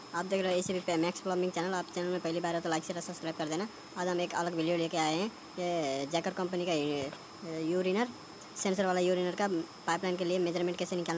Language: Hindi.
आप देख रहे हो एसीपी पे मैक्स प्लम्बिंग चैनल। आप चैनल में पहली बार है तो लाइक शेयर सब्सक्राइब कर देना। आज हम एक अलग वीडियो लेके आए हैं। ये जैकर कंपनी का यूरिनर सेंसर वाला यूरिनर का पाइपलाइन के लिए मेजरमेंट कैसे निकालना